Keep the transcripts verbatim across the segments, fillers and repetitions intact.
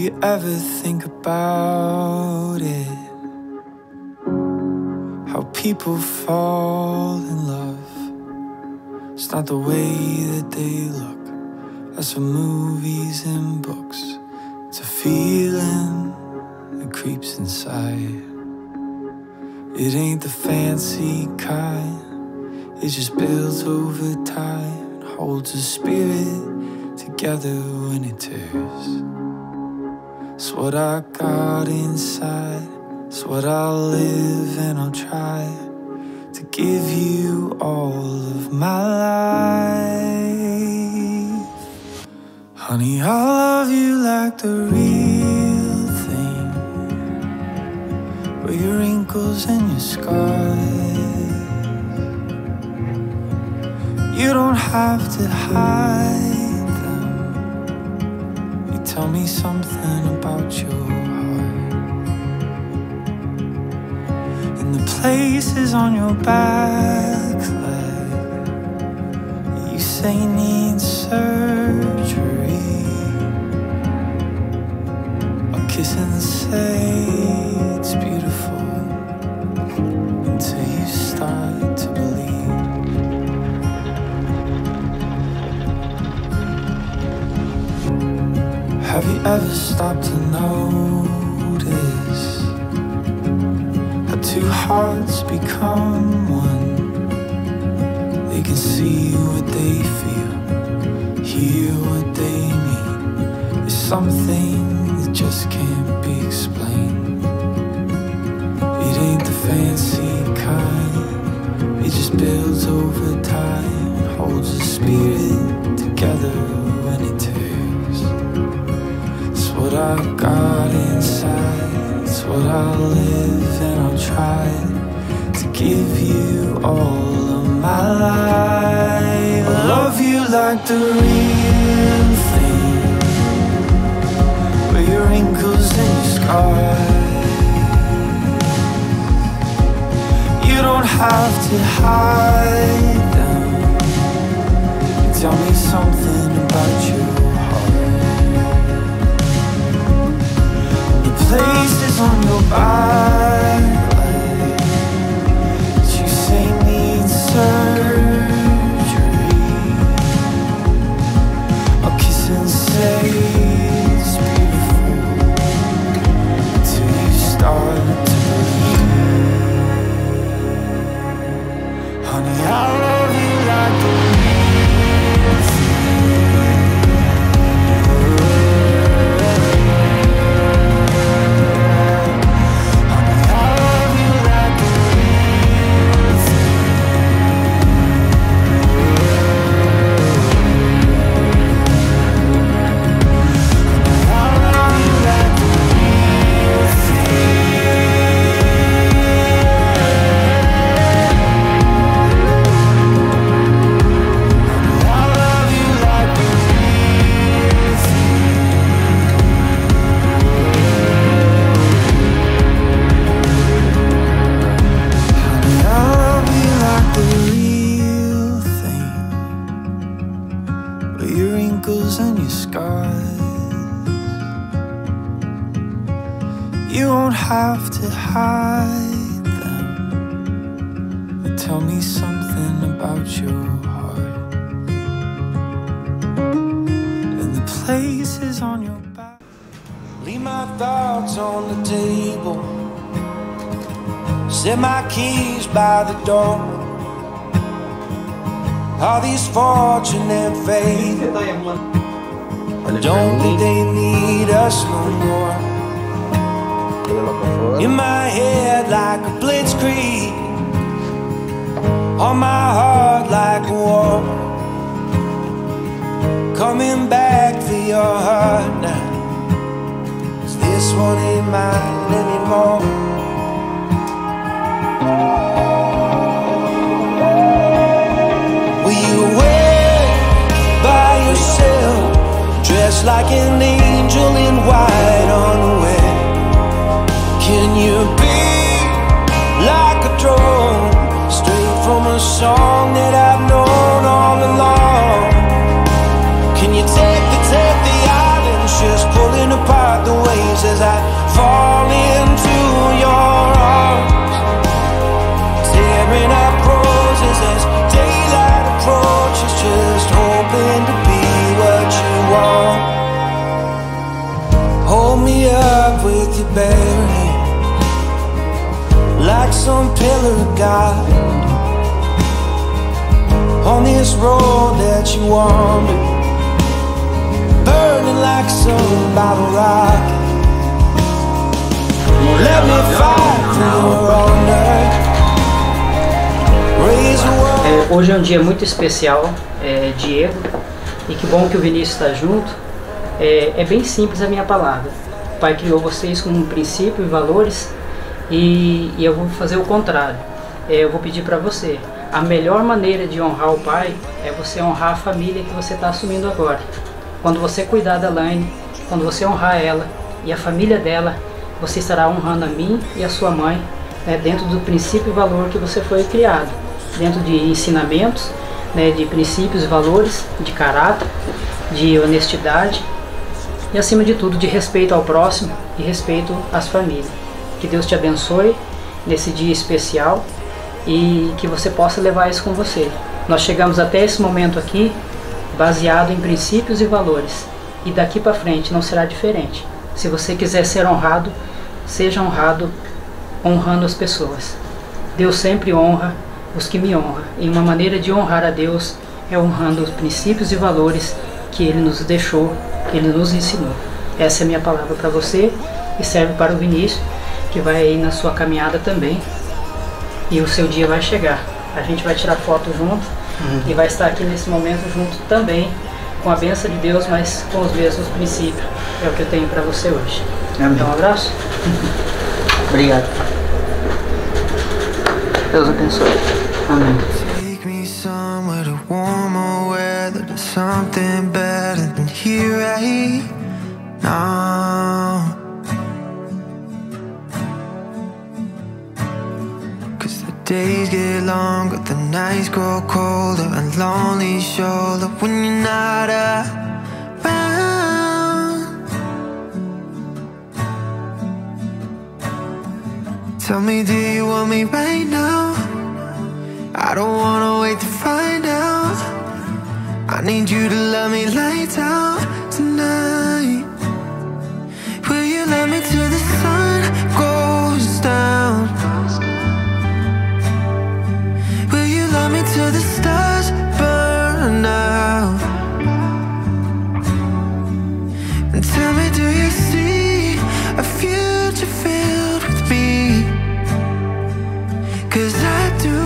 you ever think about it? How people fall in love. It's not the way that they look. That's from movies and books. It's a feeling that creeps inside. It ain't the fancy kind. It just builds over time and holds a spirit together when it tears. It's what I got inside. It's what I'll live and I'll try to give you all of my life. Honey, I love you like the real thing, with your wrinkles and your scars. You don't have to hide them. You tell me something about your heart. And the places on your back leg, you say need surgery. I'll kiss and say it's beautiful until you start to believe. Have you ever stopped to notice how two hearts become one? They can see what they feel, hear what they mean. It's something that just can't be explained. It ain't the fancy kind. It just builds over time and holds the spirit together when it tears. It's what I got inside. It's what I'll live and I'll try to give you all of my life. I love you like the real thing, with your wrinkles and your scars. You don't have to hide them. You tell me something about your places on your back leg that you say need surgery. I'll kiss and say it's beautiful until you start to believe. Honey, I love you like the real thing. Your wrinkles and your scars. You won't have to hide them. But tell me something about your heart and the places on your back. Leave my thoughts on the table, set my keys by the door. All these fortune and fame, don't think they need us no more. In my head like a blitzkrieg, on my heart like a war. Coming back for your heart now, 'cause this one ain't mine anymore. Dressed like an angel in white unaware. Can you be like a drone, straight from a song that I've known all along? Can you take the, take the islands just pulling apart the way some pillar of God on this road that you wander, burning like some battle rock. Let me fight for your honor. Raise a wall. É, hoje é um dia muito especial, é, Diego, e que bom que o Vinícius está junto. É, é bem simples a minha palavra. O Pai criou vocês com um princípio e valores, e, e eu vou fazer o contrário. É, eu vou pedir para você, a melhor maneira de honrar o Pai é você honrar a família que você está assumindo agora. Quando você cuidar da Laine, quando você honrar ela e a família dela, você estará honrando a mim e a sua mãe, né, dentro do princípio e valor que você foi criado, dentro de ensinamentos, né, de princípios e valores, de caráter, de honestidade e, acima de tudo, de respeito ao próximo e respeito às famílias. Que Deus te abençoe nesse dia especial e que você possa levar isso com você. Nós chegamos até esse momento aqui baseado em princípios e valores, e daqui para frente não será diferente. Se você quiser ser honrado, seja honrado honrando as pessoas. Deus sempre honra os que me honram, e uma maneira de honrar a Deus é honrando os princípios e valores que Ele nos deixou, que Ele nos ensinou. Essa é a minha palavra para você e serve para o Vinícius, que vai aí na sua caminhada também, e o seu dia vai chegar. A gente vai tirar foto junto uhum. e vai estar aqui nesse momento junto também, com a bênção de Deus, mas com os mesmos princípios. É o que eu tenho para você hoje. Amém. Então, um abraço. Obrigado. Deus abençoe. Amém. Take me somewhere to warmer weather, to something better than here right now. Cause the days get longer, the nights grow colder, and lonely shoulder when you're not around. Tell me, do you want me right now? I don't wanna wait to find out. I need you to love me lights out tonight. Will you love me till the sun goes down? Will you love me till the stars burn out? And tell me, do you see a future filled with me? Cause I do.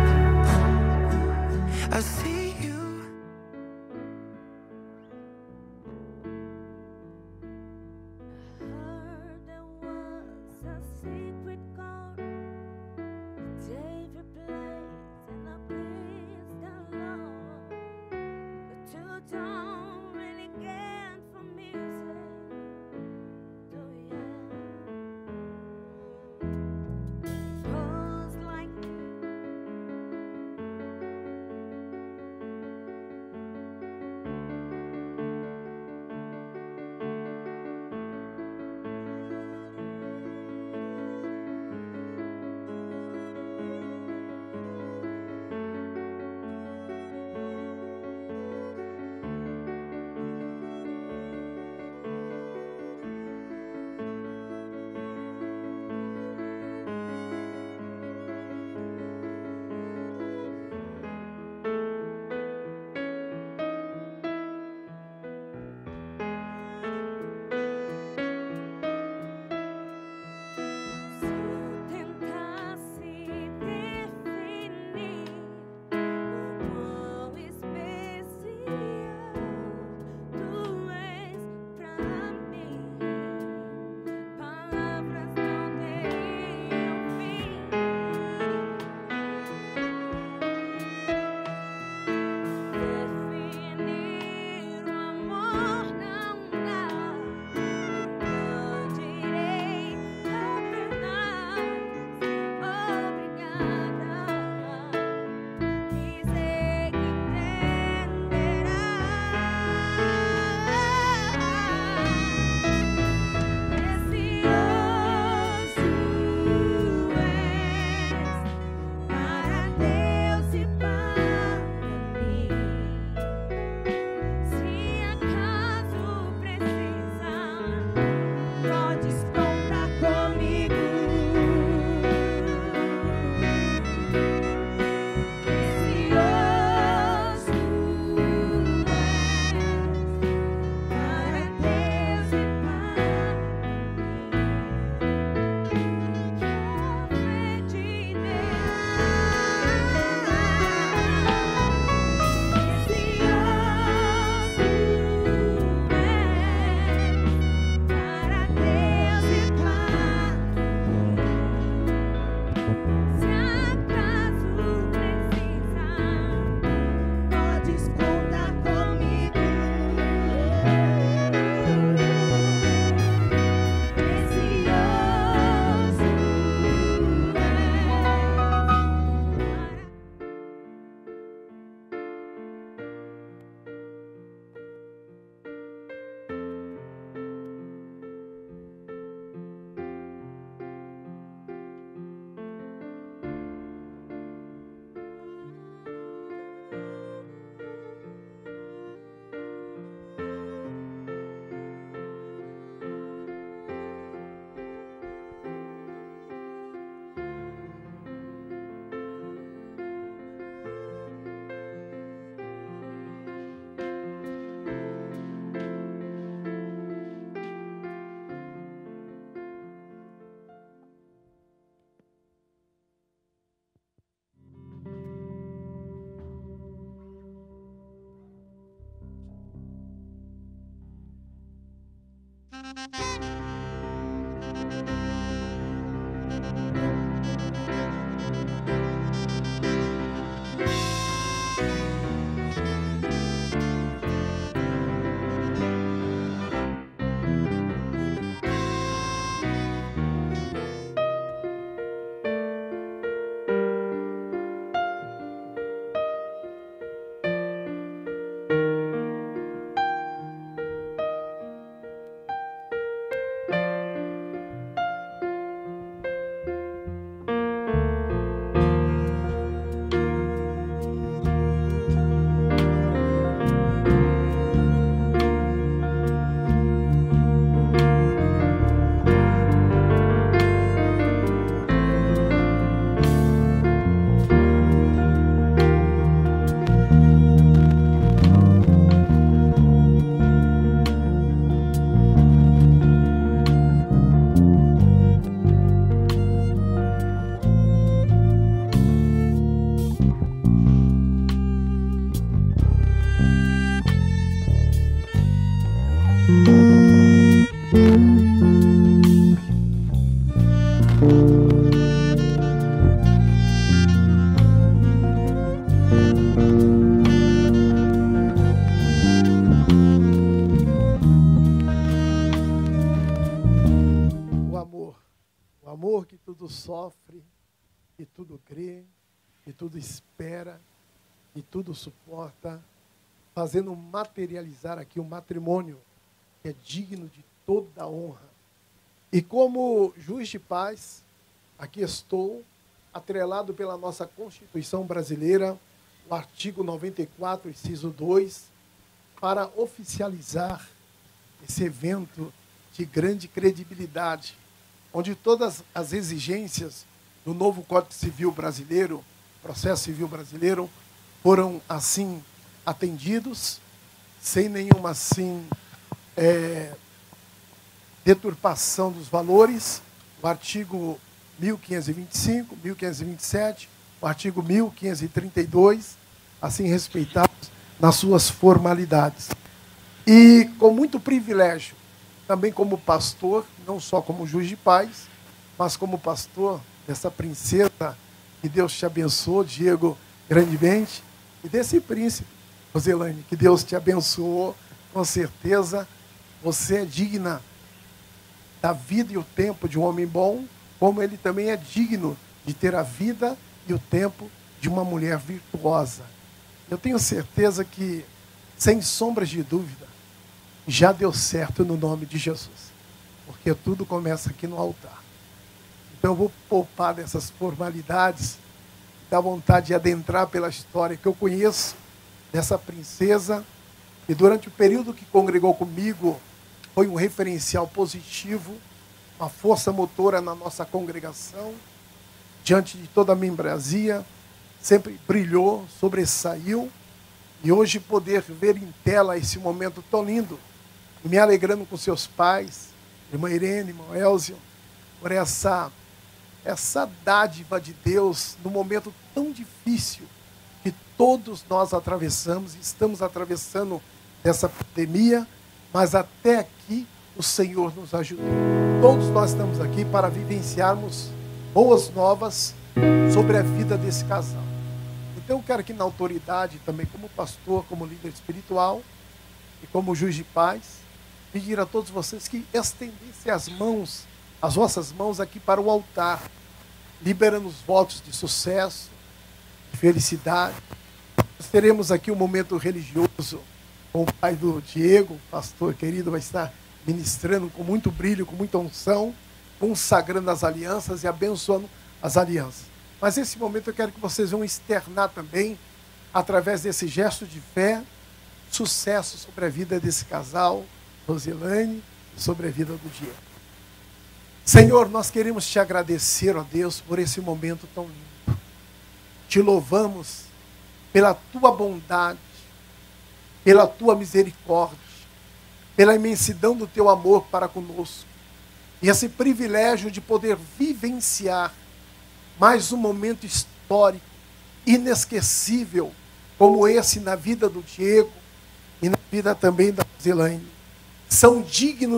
I see you. Heard there was a secret chord, David plays in a place down low. But you don't really care for music, do ya? Pros like me. Sofre, e tudo crê, e tudo espera, e tudo suporta, fazendo materializar aqui um matrimônio que é digno de toda honra. E como juiz de paz, aqui estou, atrelado pela nossa Constituição brasileira, o artigo noventa e quatro, inciso dois, para oficializar esse evento de grande credibilidade, onde todas as exigências do novo Código Civil brasileiro, processo civil brasileiro, foram assim atendidos, sem nenhuma assim é, deturpação dos valores. O artigo mil quinhentos e vinte e cinco, mil quinhentos e vinte e sete, o artigo mil quinhentos e trinta e dois, assim respeitados nas suas formalidades. E com muito privilégio, também como pastor, não só como juiz de paz, mas como pastor dessa princesa, que Deus te abençoou, Diego, grandemente, e desse príncipe, Roselane, que Deus te abençoou, com certeza, você é digna da vida e o tempo de um homem bom, como ele também é digno de ter a vida e o tempo de uma mulher virtuosa. Eu tenho certeza que, sem sombras de dúvida, já deu certo no nome de Jesus, porque tudo começa aqui no altar. Então eu vou poupar dessas formalidades, dá vontade de adentrar pela história que eu conheço dessa princesa, e durante o período que congregou comigo, foi um referencial positivo, uma força motora na nossa congregação, diante de toda a membresia, sempre brilhou, sobressaiu, e hoje poder ver em tela esse momento tão lindo, e me alegrando com seus pais, irmã Irene, irmão Elzio, por essa, essa dádiva de Deus, num momento tão difícil que todos nós atravessamos, e estamos atravessando essa pandemia, mas até aqui o Senhor nos ajudou. Todos nós estamos aqui para vivenciarmos boas novas sobre a vida desse casal. Então eu quero que na autoridade, também como pastor, como líder espiritual e como juiz de paz, pedir a todos vocês que estendessem as mãos, as vossas mãos aqui para o altar, liberando os votos de sucesso, de felicidade. Nós teremos aqui um momento religioso com o pai do Diego, o pastor querido, vai estar ministrando com muito brilho, com muita unção, consagrando as alianças e abençoando as alianças. Mas esse momento eu quero que vocês vão externar também, através desse gesto de fé, sucesso sobre a vida desse casal, Roselane, e sobre a vida do Diego. Senhor, nós queremos te agradecer, ó Deus, por esse momento tão lindo. Te louvamos pela tua bondade, pela tua misericórdia, pela imensidão do teu amor para conosco. E esse privilégio de poder vivenciar mais um momento histórico, inesquecível, como esse na vida do Diego e na vida também da Roselane. São dignos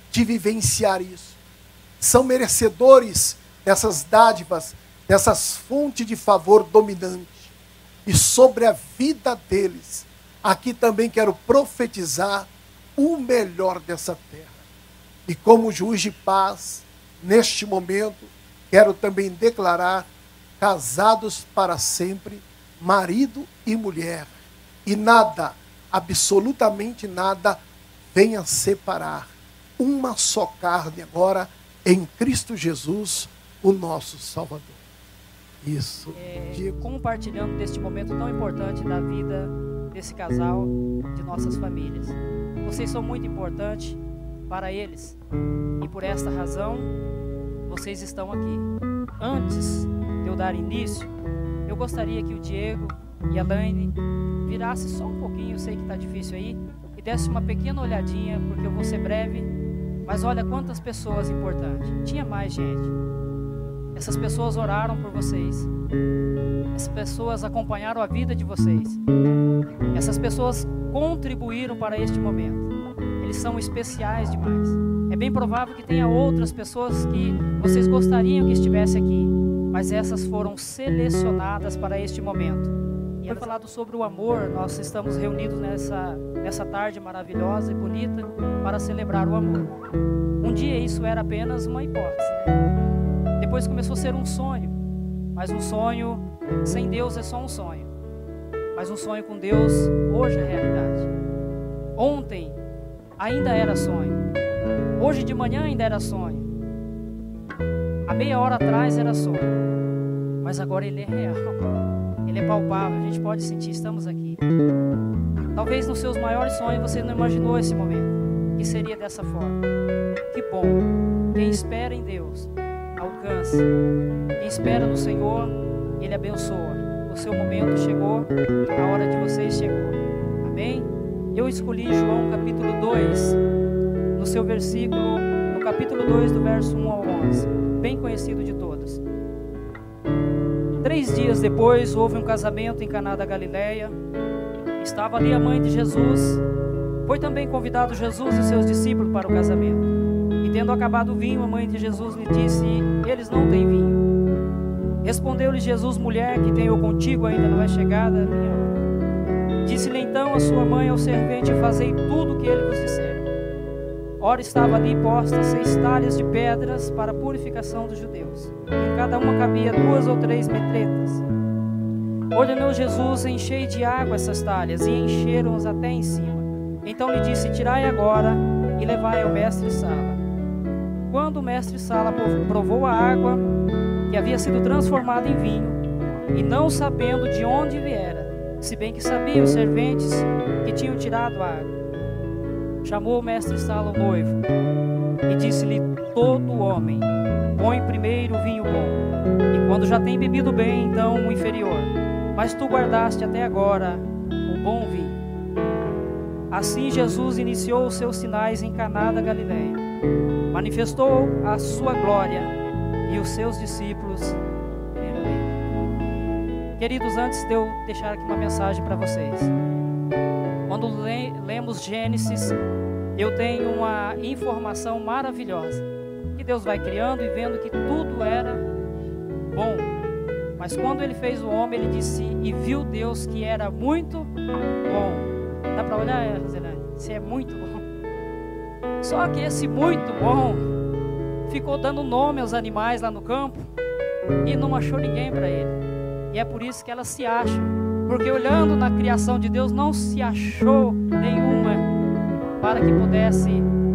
de vivenciar isso. São merecedores dessas dádivas, dessas fontes de favor dominante. E sobre a vida deles, aqui também quero profetizar o melhor dessa terra. E como juiz de paz, neste momento, quero também declarar casados para sempre, marido e mulher. E nada, absolutamente nada, venha separar. Uma só carne agora em Cristo Jesus, o nosso Salvador. Isso. É, Diego. compartilhando deste momento tão importante da vida desse casal, de nossas famílias. Vocês são muito importantes para eles e por esta razão vocês estão aqui. Antes de eu dar início, eu gostaria que o Diego e a Laine virasse só um pouquinho, eu sei que está difícil aí, e desse uma pequena olhadinha, porque eu vou ser breve, mas olha quantas pessoas importantes. Tinha mais gente. Essas pessoas oraram por vocês. Essas pessoas acompanharam a vida de vocês. Essas pessoas contribuíram para este momento. Eles são especiais demais. É bem provável que tenha outras pessoas que vocês gostariam que estivesse aqui, mas essas foram selecionadas para este momento. E foi falado sobre o amor. Nós estamos reunidos nessa, nessa tarde maravilhosa e bonita para celebrar o amor. Um dia isso era apenas uma hipótese, né? Depois começou a ser um sonho, mas um sonho sem Deus é só um sonho. Mas um sonho com Deus hoje é realidade. Ontem ainda era sonho. Hoje de manhã ainda era sonho. Há meia hora atrás era sonho. Mas agora ele é real. Ele é palpável, a gente pode sentir, estamos aqui. Talvez nos seus maiores sonhos você não imaginou esse momento, que seria dessa forma. Que bom. Quem espera em Deus alcança. Quem espera no Senhor, Ele abençoa. O seu momento chegou, a hora de vocês chegou. Amém? Eu escolhi João capítulo dois, no seu versículo, no capítulo dois, do verso um ao onze, bem conhecido de todos. Três dias depois, houve um casamento em Caná da Galileia. Estava ali a mãe de Jesus. Foi também convidado Jesus e seus discípulos para o casamento. E tendo acabado o vinho, a mãe de Jesus lhe disse: eles não têm vinho. Respondeu-lhe Jesus: mulher, que tenho contigo ainda não é chegada a minha hora. Disse-lhe então a sua mãe ao servente: fazei tudo o que ele vos disser. Ora, estava ali postas seis talhas de pedras para a purificação dos judeus. Em cada uma cabia duas ou três metretas. Ordenou Jesus: enchei de água essas talhas, e encheram-as até em cima. Então lhe disse: tirai agora e levai ao mestre-sala. Quando o mestre-sala provou a água, que havia sido transformada em vinho, e não sabendo de onde viera, se bem que sabiam os serventes que tinham tirado a água, chamou o mestre-sala o noivo, e disse-lhe: todo homem põe primeiro o vinho bom, e quando já tem bebido bem, então o inferior. Mas tu guardaste até agora o bom vinho. Assim Jesus iniciou os seus sinais em Caná da Galileia. Manifestou a sua glória, e os seus discípulos creram nele. Queridos, antes de eu deixar aqui uma mensagem para vocês, quando le lemos Gênesis, eu tenho uma informação maravilhosa, que Deus vai criando e vendo que tudo era bom. Mas quando Ele fez o homem, Ele disse: e viu Deus que era muito bom. Dá para olhar, Roselane? Isso é muito bom. Só que esse muito bom ficou dando nome aos animais lá no campo e não achou ninguém para ele. E é por isso que elas se acham, porque olhando na criação de Deus não se achou nenhuma para que pudesse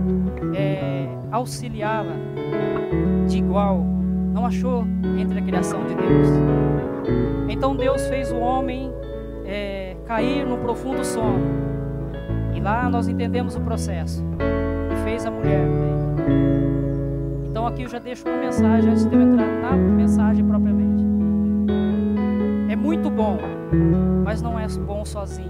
é, auxiliá-la de igual. Não achou entre a criação de Deus. Então Deus fez o homem é, cair no profundo sono. E lá nós entendemos o processo. E fez a mulher. Então aqui eu já deixo uma mensagem antes de eu entrar na mensagem propriamente. É muito bom, mas não é bom sozinho.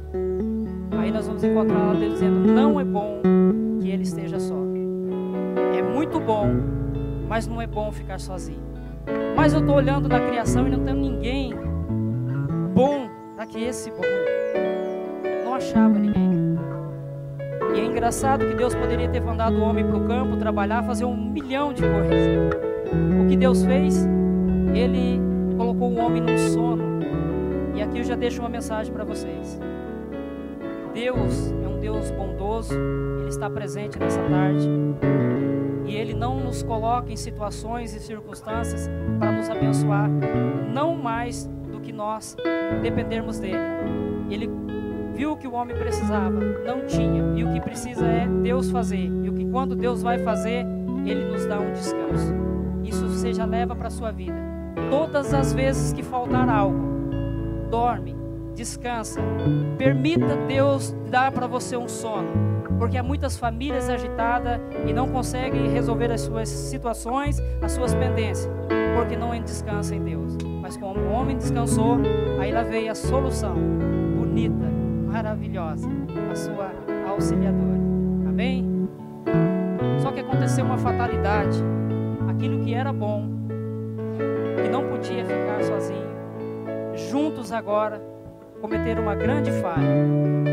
Aí nós vamos encontrar lá Deus dizendo: não é bom que ele esteja só. É muito bom, mas não é bom ficar sozinho. Mas eu estou olhando na criação e não tem ninguém bom para que esse bom. Não achava ninguém. E é engraçado que Deus poderia ter mandado o homem para o campo trabalhar, fazer um milhão de coisas. O que Deus fez? Ele colocou o homem num sono. E aqui eu já deixo uma mensagem para vocês. Deus é um Deus bondoso, Ele está presente nessa tarde. E Ele não nos coloca em situações e circunstâncias para nos abençoar, não mais do que nós dependermos dEle. Ele viu o que o homem precisava, não tinha. E o que precisa é Deus fazer. E o que quando Deus vai fazer, Ele nos dá um descanso. Isso você já leva para a sua vida. Todas as vezes que faltar algo, dorme, descansa. Permita Deus dar para você um sono. Porque há muitas famílias agitadas e não conseguem resolver as suas situações, as suas pendências, porque não descansam em Deus. Mas como o homem descansou, aí lá veio a solução bonita, maravilhosa, a sua auxiliadora. Amém? Só que aconteceu uma fatalidade. Aquilo que era bom, que não podia ficar sozinho, juntos agora, cometeram uma grande falha.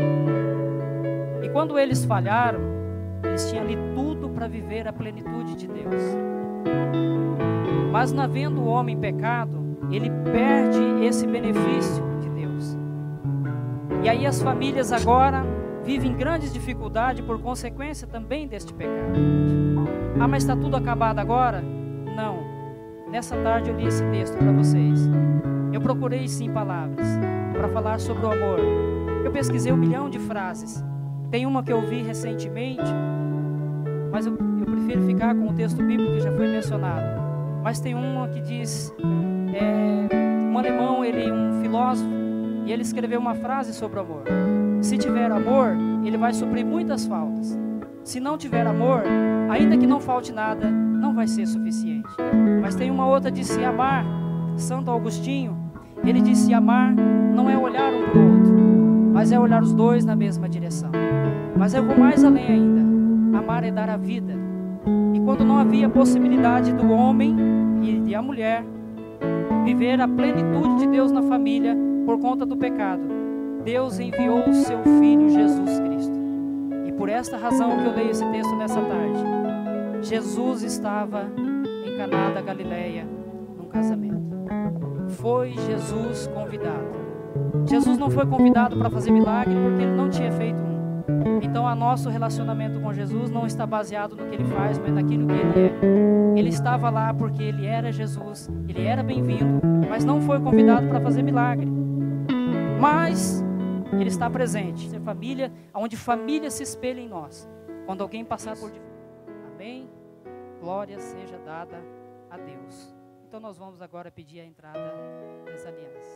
E quando eles falharam, eles tinham ali tudo para viver a plenitude de Deus. Mas, não havendo o homem pecado, ele perde esse benefício de Deus. E aí as famílias agora vivem grandes dificuldades por consequência também deste pecado. Ah, mas está tudo acabado agora? Não. Nessa tarde eu li esse texto para vocês. Eu procurei sim palavras para falar sobre o amor. Eu pesquisei um milhão de frases. Tem uma que eu vi recentemente, mas eu, eu prefiro ficar com o texto bíblico que já foi mencionado. Mas tem uma que diz, é, um alemão, ele um filósofo, e ele escreveu uma frase sobre o amor. Se tiver amor, ele vai suprir muitas faltas. Se não tiver amor, ainda que não falte nada, não vai ser suficiente. Mas tem uma outra que diz, se amar, Santo Agostinho, ele disse, amar não é olhar um para o outro, mas é olhar os dois na mesma direção. Mas eu vou mais além ainda. Amar é dar a vida. E quando não havia possibilidade do homem e da mulher viver a plenitude de Deus na família por conta do pecado, Deus enviou o seu Filho Jesus Cristo. E por esta razão que eu leio esse texto nessa tarde, Jesus estava em Caná da Galileia num casamento. Foi Jesus convidado. Jesus não foi convidado para fazer milagre porque ele não tinha feito um. Então, o nosso relacionamento com Jesus não está baseado no que ele faz, mas naquilo que ele é. Ele estava lá porque ele era Jesus, ele era bem-vindo, mas não foi convidado para fazer milagre. Mas ele está presente. É família, onde família se espelha em nós. Quando alguém passar por dificuldade. Amém? Glória seja dada a Deus. Então, nós vamos agora pedir a entrada das alianças.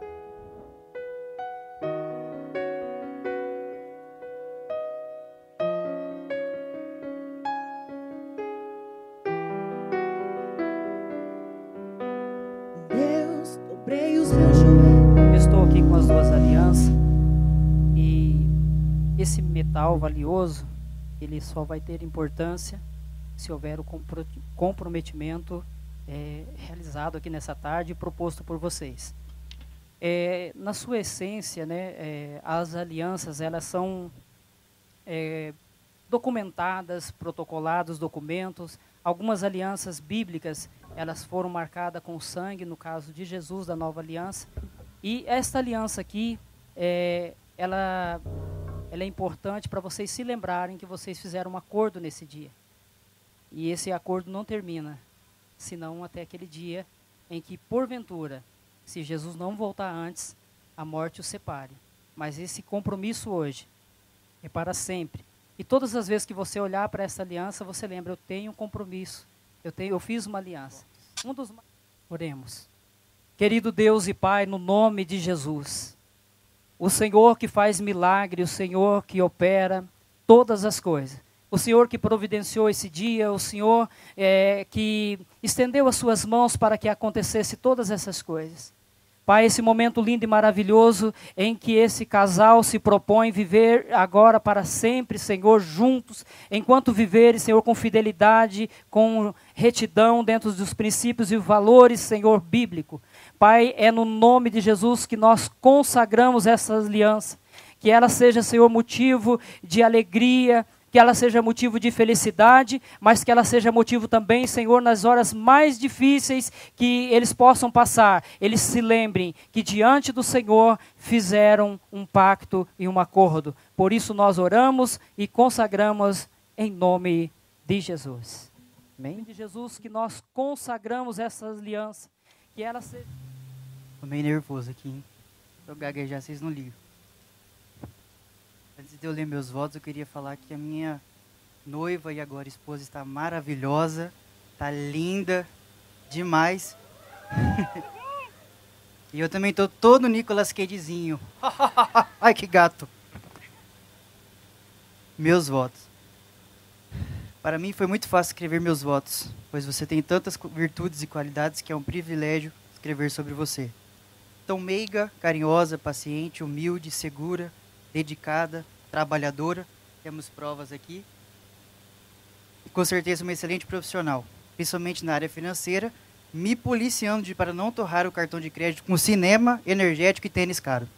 Eu estou aqui com as duas alianças e esse metal valioso, ele só vai ter importância se houver o comprometimento é, realizado aqui nessa tarde e proposto por vocês. É, na sua essência, né, é, as alianças, elas são é, documentadas, protocolados, documentos. Algumas alianças bíblicas, elas foram marcadas com sangue, no caso de Jesus, da nova aliança. E esta aliança aqui, é, ela, ela é importante para vocês se lembrarem que vocês fizeram um acordo nesse dia. E esse acordo não termina, senão até aquele dia em que, porventura, se Jesus não voltar antes, a morte o separe. Mas esse compromisso hoje é para sempre. E todas as vezes que você olhar para essa aliança, você lembra, eu tenho um compromisso, eu, tenho, eu fiz uma aliança. Um dos... Oremos. Querido Deus e Pai, no nome de Jesus, o Senhor que faz milagre, o Senhor que opera todas as coisas, o Senhor que providenciou esse dia, o Senhor é, que estendeu as suas mãos para que acontecesse todas essas coisas. Pai, esse momento lindo e maravilhoso em que esse casal se propõe viver agora para sempre, Senhor, juntos, enquanto viverem, Senhor, com fidelidade, com retidão dentro dos princípios e valores, Senhor, bíblico. Pai, é no nome de Jesus que nós consagramos essa aliança. que ela seja, Senhor, motivo de alegria, que ela seja motivo de felicidade, mas que ela seja motivo também, Senhor, nas horas mais difíceis que eles possam passar, eles se lembrem que diante do Senhor fizeram um pacto e um acordo. Por isso nós oramos e consagramos em nome de Jesus. Amém? Em nome de Jesus que nós consagramos essa aliança, que ela seja... Tô meio nervoso aqui, hein? Se eu gaguejar, vocês não ligam. Antes de eu ler meus votos, eu queria falar que a minha noiva e agora esposa está maravilhosa, está linda demais. E eu também tô todo Nicolas Cagezinho. Ai, que gato. Meus votos. Para mim foi muito fácil escrever meus votos, pois você tem tantas virtudes e qualidades que é um privilégio escrever sobre você. Tão meiga, carinhosa, paciente, humilde, segura, dedicada, trabalhadora, temos provas aqui, e com certeza uma excelente profissional, principalmente na área financeira, me policiando de, para não torrar o cartão de crédito com cinema, energético e tênis caro.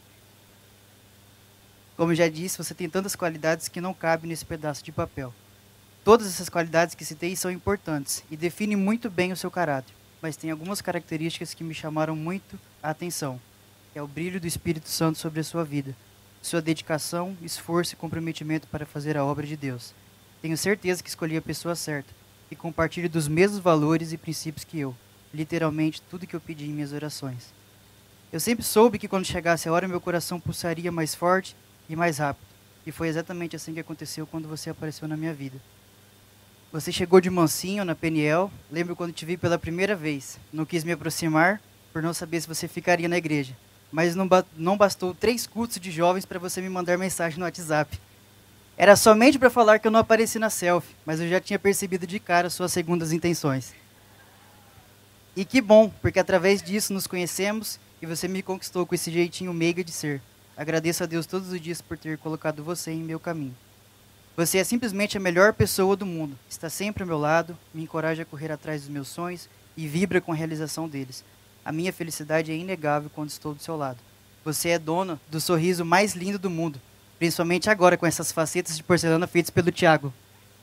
Como já disse, você tem tantas qualidades que não cabem nesse pedaço de papel. Todas essas qualidades que citei são importantes e definem muito bem o seu caráter, mas tem algumas características que me chamaram muito a atenção, que é o brilho do Espírito Santo sobre a sua vida, sua dedicação, esforço e comprometimento para fazer a obra de Deus. Tenho certeza que escolhi a pessoa certa e compartilho dos mesmos valores e princípios que eu, literalmente tudo que eu pedi em minhas orações. Eu sempre soube que quando chegasse a hora meu coração pulsaria mais forte e mais rápido, e foi exatamente assim que aconteceu quando você apareceu na minha vida. Você chegou de mansinho na Peniel, lembro quando te vi pela primeira vez, não quis me aproximar por não saber se você ficaria na igreja. Mas não, ba não bastou três cultos de jovens para você me mandar mensagem no WhatsApp. Era somente para falar que eu não apareci na selfie, mas eu já tinha percebido de cara suas segundas intenções. E que bom, porque através disso nos conhecemos e você me conquistou com esse jeitinho meiga de ser. Agradeço a Deus todos os dias por ter colocado você em meu caminho. Você é simplesmente a melhor pessoa do mundo. Está sempre ao meu lado, me encoraja a correr atrás dos meus sonhos e vibra com a realização deles. A minha felicidade é inegável quando estou do seu lado. Você é dona do sorriso mais lindo do mundo, principalmente agora com essas facetas de porcelana feitas pelo Thiago.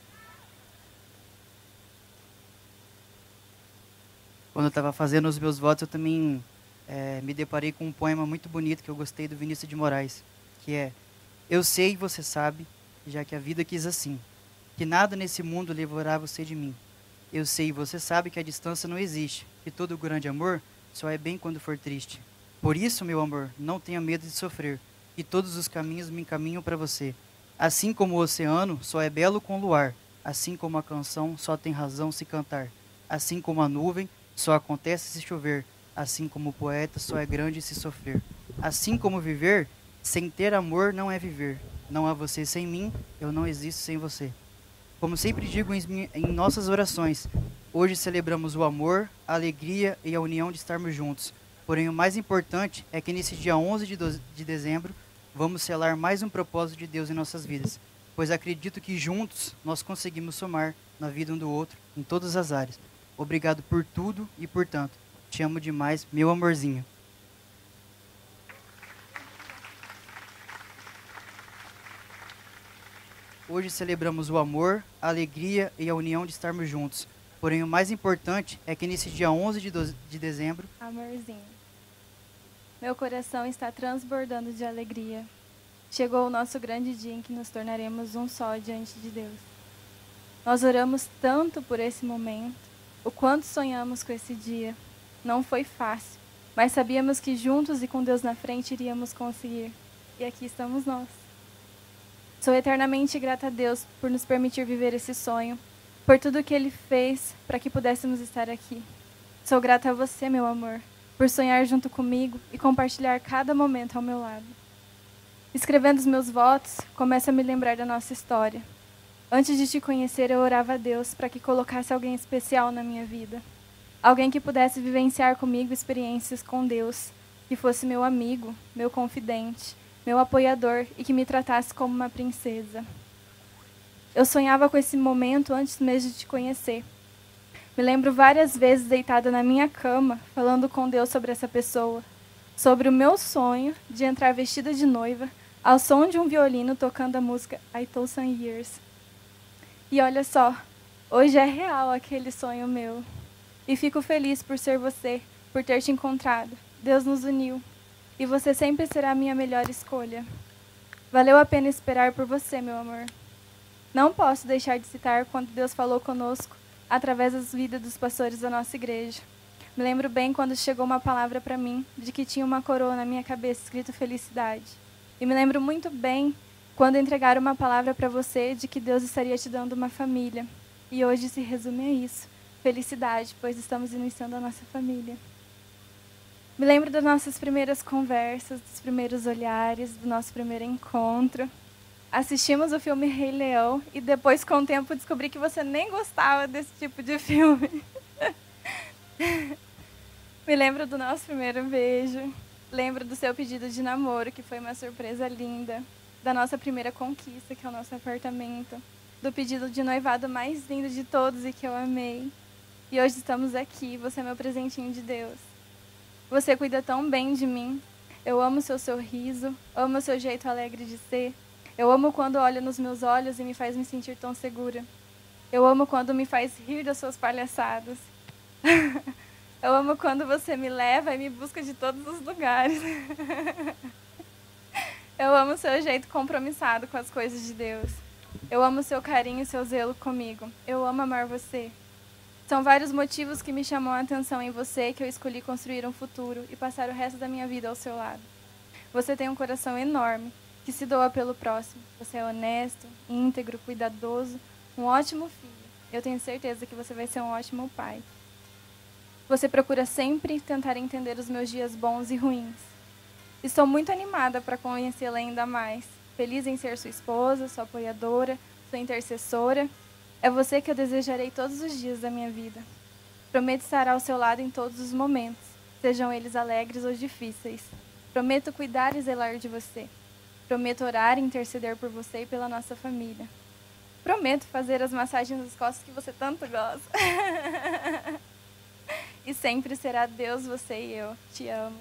Quando eu estava fazendo os meus votos, eu também é, me deparei com um poema muito bonito que eu gostei do Vinícius de Moraes, que é: eu sei e você sabe, já que a vida quis assim, que nada nesse mundo levará você de mim. Eu sei e você sabe que a distância não existe, que todo grande amor só é bem quando for triste. Por isso, meu amor, não tenha medo de sofrer, e todos os caminhos me encaminham para você. Assim como o oceano só é belo com luar, assim como a canção só tem razão se cantar, assim como a nuvem só acontece se chover, assim como o poeta só é grande se sofrer. Assim como viver, sem ter amor não é viver. Não há você sem mim, eu não existo sem você. Como sempre digo em, em nossas orações, hoje celebramos o amor, a alegria e a união de estarmos juntos. Porém, o mais importante é que nesse dia onze de dezembro, vamos selar mais um propósito de Deus em nossas vidas, pois acredito que juntos nós conseguimos somar na vida um do outro, em todas as áreas. Obrigado por tudo e por tanto. Te amo demais, meu amorzinho. Hoje celebramos o amor, a alegria e a união de estarmos juntos. Porém, o mais importante é que nesse dia onze de dezembro... Amorzinho, meu coração está transbordando de alegria. Chegou o nosso grande dia em que nos tornaremos um só diante de Deus. Nós oramos tanto por esse momento, o quanto sonhamos com esse dia. Não foi fácil, mas sabíamos que juntos e com Deus na frente iríamos conseguir. E aqui estamos nós. Sou eternamente grata a Deus por nos permitir viver esse sonho, por tudo que Ele fez para que pudéssemos estar aqui. Sou grata a você, meu amor, por sonhar junto comigo e compartilhar cada momento ao meu lado. Escrevendo os meus votos, começo a me lembrar da nossa história. Antes de te conhecer, eu orava a Deus para que colocasse alguém especial na minha vida. Alguém que pudesse vivenciar comigo experiências com Deus, que fosse meu amigo, meu confidente, meu apoiador e que me tratasse como uma princesa. Eu sonhava com esse momento antes mesmo de te conhecer. Me lembro várias vezes deitada na minha cama, falando com Deus sobre essa pessoa, sobre o meu sonho de entrar vestida de noiva, ao som de um violino tocando a música I Told Some Years. E olha só, hoje é real aquele sonho meu. E fico feliz por ser você, por ter te encontrado. Deus nos uniu. E você sempre será a minha melhor escolha. Valeu a pena esperar por você, meu amor. Não posso deixar de citar quando Deus falou conosco através das vidas dos pastores da nossa igreja. Me lembro bem quando chegou uma palavra para mim de que tinha uma coroa na minha cabeça escrito felicidade. E me lembro muito bem quando entregaram uma palavra para você de que Deus estaria te dando uma família. E hoje se resume a isso. Felicidade, pois estamos iniciando a nossa família. Me lembro das nossas primeiras conversas, dos primeiros olhares, do nosso primeiro encontro. Assistimos o filme Rei Leão e depois, com o tempo, descobri que você nem gostava desse tipo de filme. Me lembro do nosso primeiro beijo. Lembro do seu pedido de namoro, que foi uma surpresa linda. Da nossa primeira conquista, que é o nosso apartamento. Do pedido de noivado mais lindo de todos e que eu amei. E hoje estamos aqui, você é meu presentinho de Deus. Você cuida tão bem de mim. Eu amo seu sorriso, amo seu jeito alegre de ser. Eu amo quando olha nos meus olhos e me faz me sentir tão segura. Eu amo quando me faz rir das suas palhaçadas. Eu amo quando você me leva e me busca de todos os lugares. Eu amo seu jeito compromissado com as coisas de Deus. Eu amo seu carinho e seu zelo comigo. Eu amo amar você. São vários motivos que me chamam a atenção em você que eu escolhi construir um futuro e passar o resto da minha vida ao seu lado. Você tem um coração enorme, que se doa pelo próximo. Você é honesto, íntegro, cuidadoso, um ótimo filho. Eu tenho certeza que você vai ser um ótimo pai. Você procura sempre tentar entender os meus dias bons e ruins. Estou muito animada para conhecê-la ainda mais. Feliz em ser sua esposa, sua apoiadora, sua intercessora. É você que eu desejarei todos os dias da minha vida. Prometo estar ao seu lado em todos os momentos, sejam eles alegres ou difíceis. Prometo cuidar e zelar de você. Prometo orar e interceder por você e pela nossa família. Prometo fazer as massagens nas costas que você tanto gosta. E sempre será Deus, você e eu. Te amo.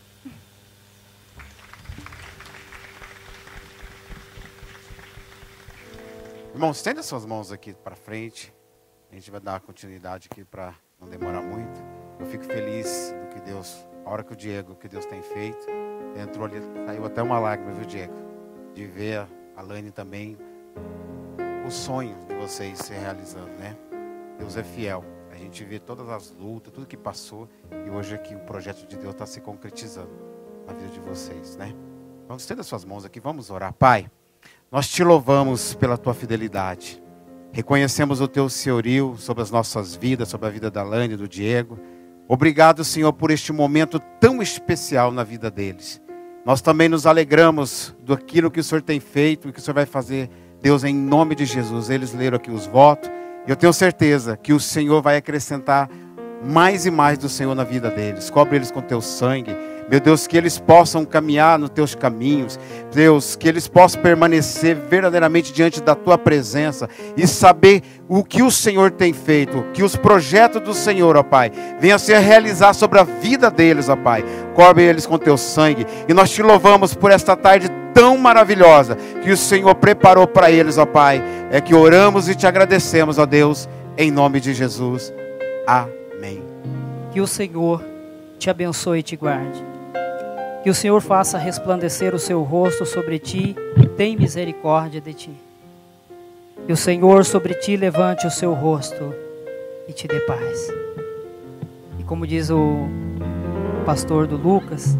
Irmãos, estenda suas mãos aqui para frente. A gente vai dar continuidade aqui para não demorar muito. Eu fico feliz do que Deus, a hora que o Diego, que Deus tem feito. Entrou ali, saiu até uma lágrima, viu, Diego? De ver a Lani também, o sonho de vocês se realizando, né? Deus é fiel. A gente vê todas as lutas, tudo que passou. E hoje aqui o projeto de Deus está se concretizando na vida de vocês, né? Vamos estender suas mãos aqui, vamos orar. Pai, nós te louvamos pela tua fidelidade. Reconhecemos o teu senhorio sobre as nossas vidas, sobre a vida da Lani e do Diego. Obrigado, Senhor, por este momento tão especial na vida deles. Nós também nos alegramos daquilo que o Senhor tem feito e que o Senhor vai fazer, Deus, em nome de Jesus. Eles leram aqui os votos. E eu tenho certeza que o Senhor vai acrescentar mais e mais do Senhor na vida deles. Cobre eles com teu sangue. Meu Deus, que eles possam caminhar nos teus caminhos. Deus, que eles possam permanecer verdadeiramente diante da tua presença e saber o que o Senhor tem feito. Que os projetos do Senhor, ó Pai, venham a se realizar sobre a vida deles, ó Pai. Cobre eles com teu sangue. E nós te louvamos por esta tarde tão maravilhosa que o Senhor preparou para eles, ó Pai. É que oramos e te agradecemos, ó Deus, em nome de Jesus. Amém. Que o Senhor te abençoe e te guarde. Que o Senhor faça resplandecer o seu rosto sobre ti e tenha misericórdia de ti. Que o Senhor sobre ti levante o seu rosto e te dê paz. E como diz o pastor do Lucas,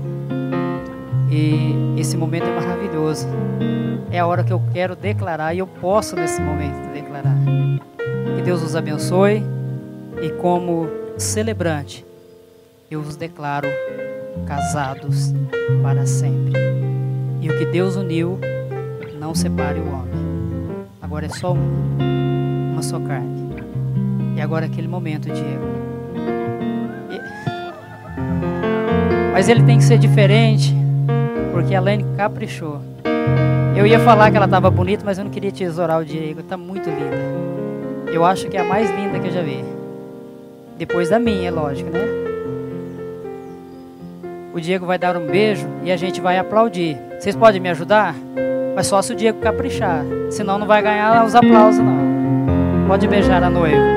e esse momento é maravilhoso. É a hora que eu quero declarar e eu posso nesse momento declarar. Que Deus os abençoe e como celebrante eu os declaro casados para sempre. E o que Deus uniu, não separe o homem. Agora é só um, uma só carne. E agora é aquele momento, Diego. E... Mas ele tem que ser diferente, porque a Lani caprichou. Eu ia falar que ela estava bonita, mas eu não queria tesourar o Diego. Está muito linda. Eu acho que é a mais linda que eu já vi. Depois da minha, é lógico, né? O Diego vai dar um beijo e a gente vai aplaudir. Vocês podem me ajudar? Mas só se o Diego caprichar. Senão não vai ganhar os aplausos, não. Pode beijar a noiva.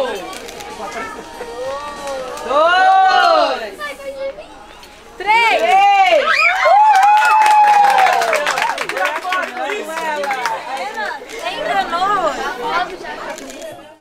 Três!